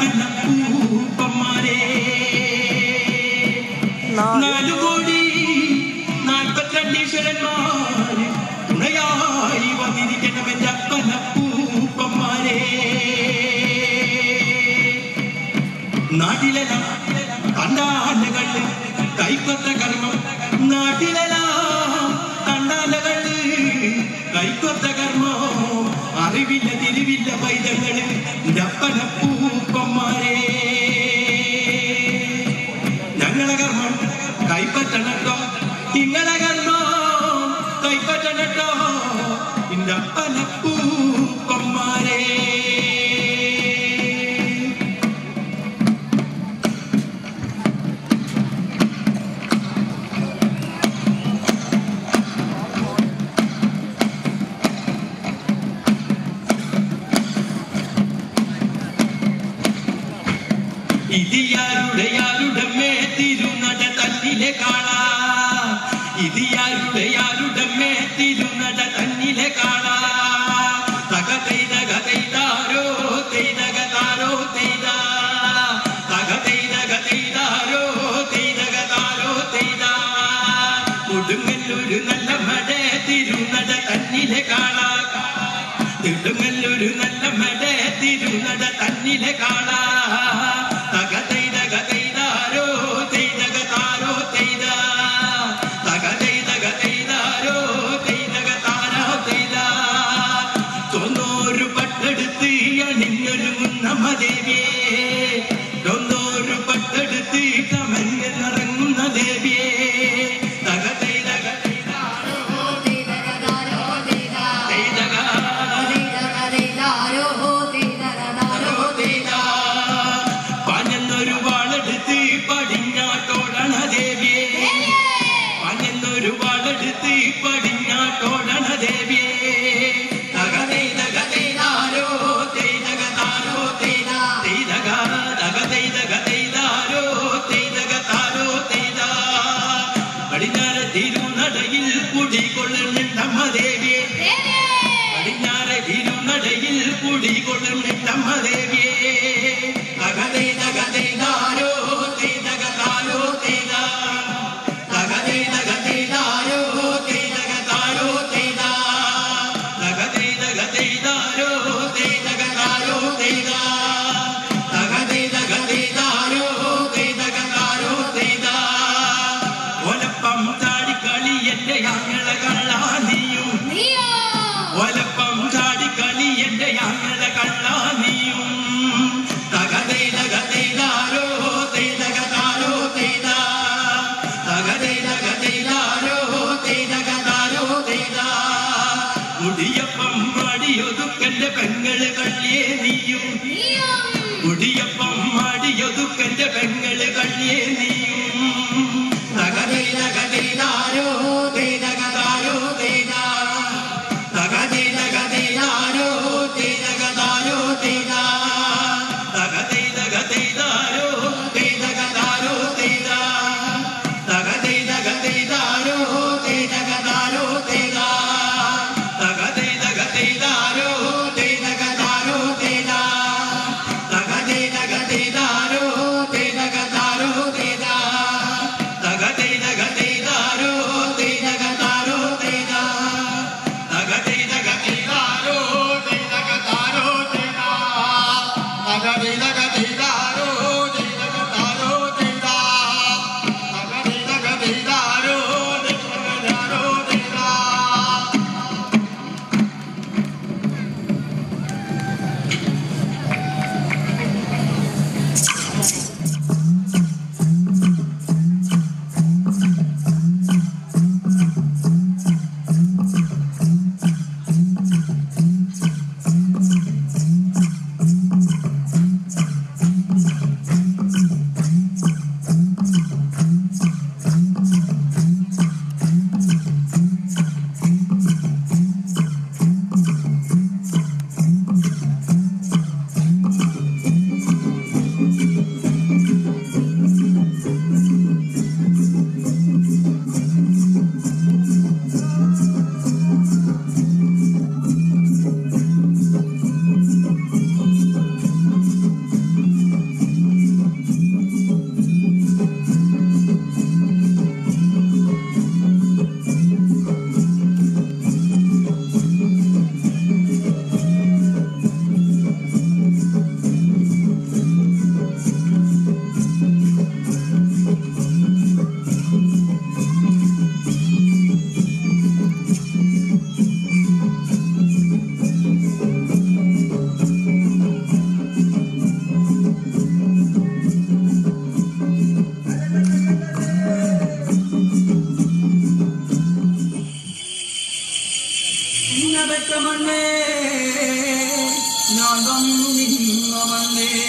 കനപ്പൂപ്പന്മാരെ 4 കോടി 42 ഈശ്വരന്മാര് തുണയായി വന്നിരിക്കണം എന്റെ കനപ്പൂപ്പന്മാരെ. നാട്ടിലെല്ലാം കണ്ടാലകള് കൈക്കൊത്ത കർമ്മം, നാട്ടിലെല്ലാം കണ്ടാലകള് കൈക്കൊത്ത കർമ്മം, അറിവില്ല തിരിവില്ല പൈതങ്ങള് കനപ്പൂപ്പന്മാരെ. ഞങ്ങളെ കർമ്മം കൈപ്പറ്റണട്ടോ, നിങ്ങളെ കർമ്മം കൈപ്പറ്റണട്ടോ ഇന്റെ കനപ്പൂപ്പന്മാരെ. ഇതിയാരുടെ മേ തിരുനട തന്നിലെ കാണാ, ഇതിയാരുടെ മേ തിരുനട തന്നിലെ കാണാ. തക തെയ്ത ഗതൈതാരോ തെയ്തക താരോ തെയ്ത, തക തെയ്ത ഗതൈതാരോ തെയ്തക താരോ തെയ്ത. കൊടുങ്ങല്ലൊരു നല്ല മട തിരുനട തന്നിലെ കാണാ, കൊടുങ്ങല്ലൊരു നല്ല മട തിരുനട തന്നിലെ കാണാ.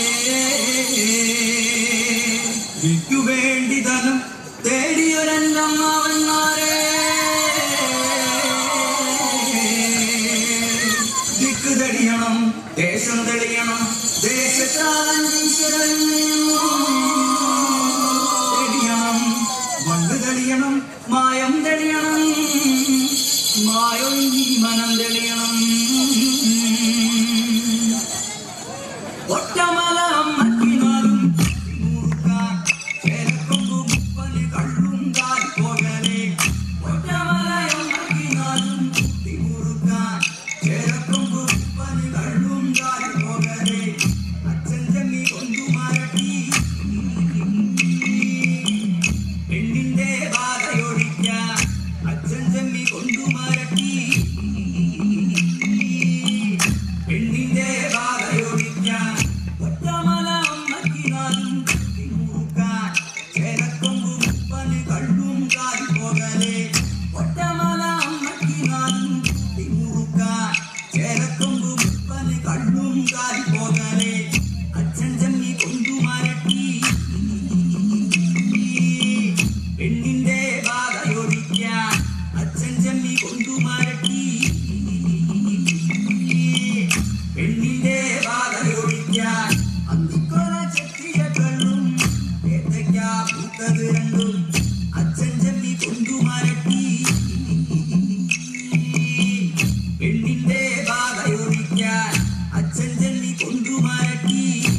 വേണ്ടി ധനം തേടിയൊരന്നമ്മവന്മാരെ ദിക്ക് തെളിയണം, ദേശം തെളിയണം, ദേശത്താലീശ്വരൻ തെളിയണം, മണ്ണ് തെളിയണം, മായം തെളിയണം, മായൊഴുകി മനം തെളിയണം. ഒറ്റമല അമ്മക്കിനാലും ചേരക്കൊമ്പു മുപ്പന് കള്ളും കാൽ പോകലേ. ഒറ്റമല അമ്മക്കിനാലും തിമുറുക്കാൻ ചേരക്കൊമ്പു മുപ്പന് കള്ളും കാൽ പോകലേ. അച്ഛൻ ചെമ്മി കൊണ്ടു മരട്ടി പെണ്ണിന്റെ ബാധയൊഴിക്കാൻ. അച്ഛൻ ചെമ്മി കൊണ്ടു മരട്ടി പെണ്ണിന്റെ ബാധയൊഴിക്കാൻ. ഒറ്റമല അമ്മക്കിനാലും തിമുറുക്കാൻ ചേരക്കൊമ്പു മുപ്പന് കള്ളും കാൽ പോകലേ. ഒറ്റമല അമ്മക്കിനാലും തിമുറുക്കാൻ ചേരക്കൊമ്പു മുപ്പന് കള്ളും കാൽ പോകലേ. അച്ഛൻ ചെമ്മി കൊണ്ടു മരട്ടി പെണ്ണിന്റെ ബാധയൊഴിക്കാൻ. അച്ഛൻ ചെമ്മി കൊണ്ടു മരട്ടി പെണ്ണിന്റെ ബാധയൊഴിക്കാൻ. അന്തിക്കൊല ചെത്തിയ കള്ളും ഏത്തയ്ക്ക പൂത്തത് രണ്ടും അച്ഛൻ ചെമ്മി കൊണ്ടു മരട്ടി പെണ്ണിന്റെ ബാധയൊഴിക്കാൻ. അച്ഛൻ ചെമ്മി കൊണ്ടു മരട്ടി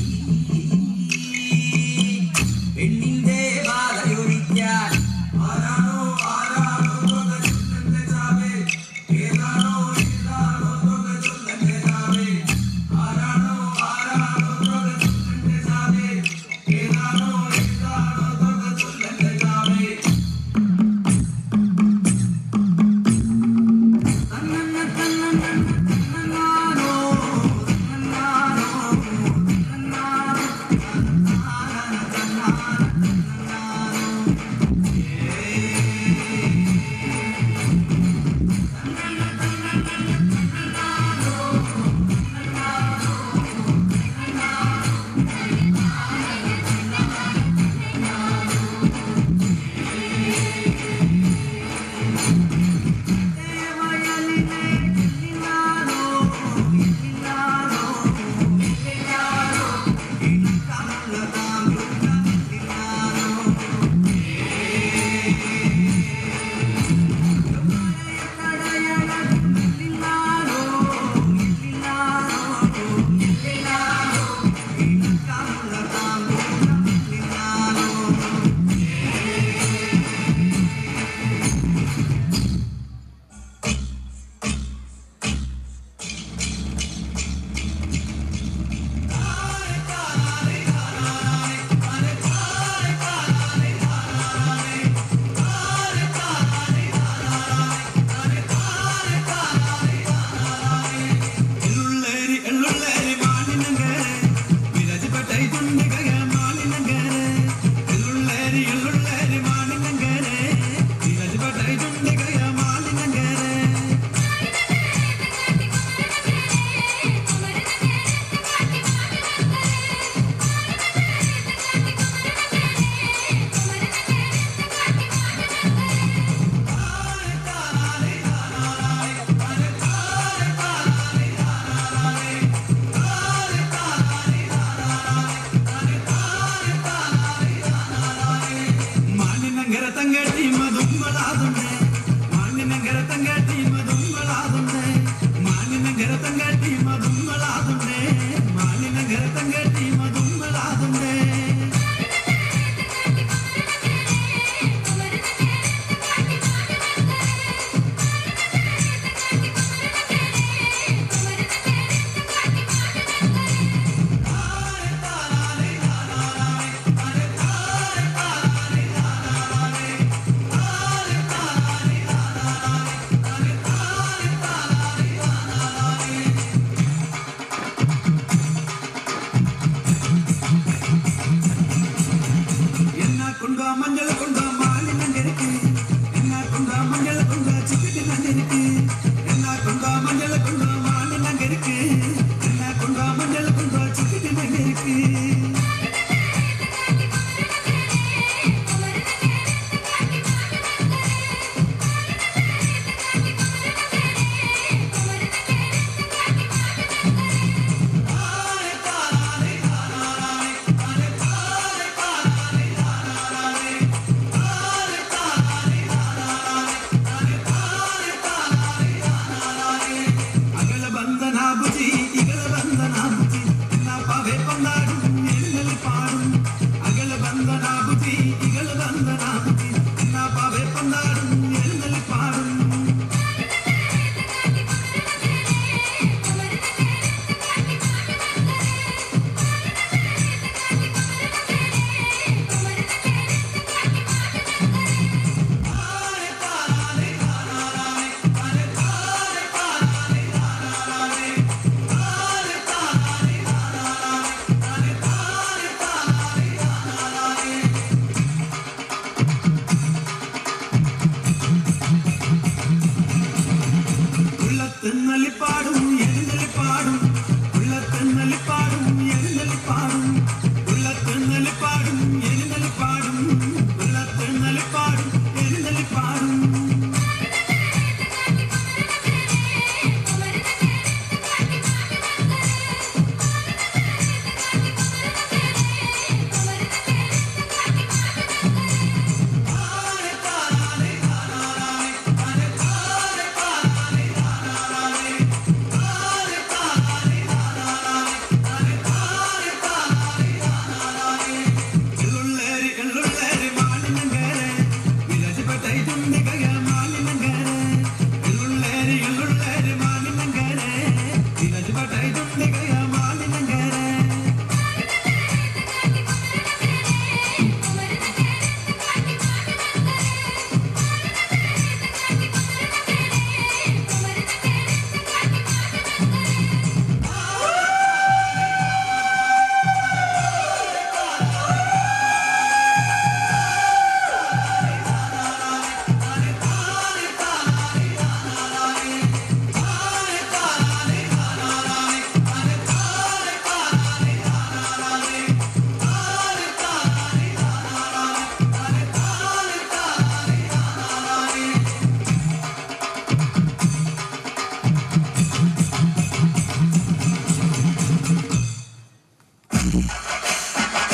പെണ്ണിന്റെ ബാധയൊഴിക്കാൻ. ആരാണോ ആരാണോ തുക ചൊല്ലന്റെ ചാവേ, ഏതാണോ ഏതാണോ തുക ചൊല്ലന്റെ ചാവേ. ആരാണോ ആരാണോ തുക ചൊല്ലന്റെ ചാവേ, ഏതാണോ ഏതാണോ തുക ചൊല്ലന്റെ ചാവേ. തന്നന്ന തന്നന്ന തന്നന്നാനോ തന്നന്നാനോ തന്നന്നാനോ തന്നന്നാനോ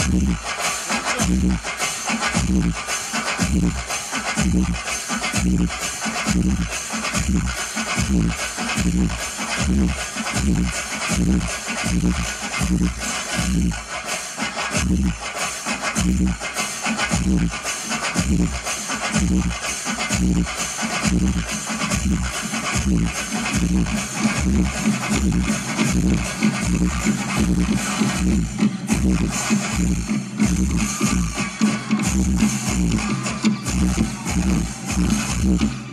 Thank you.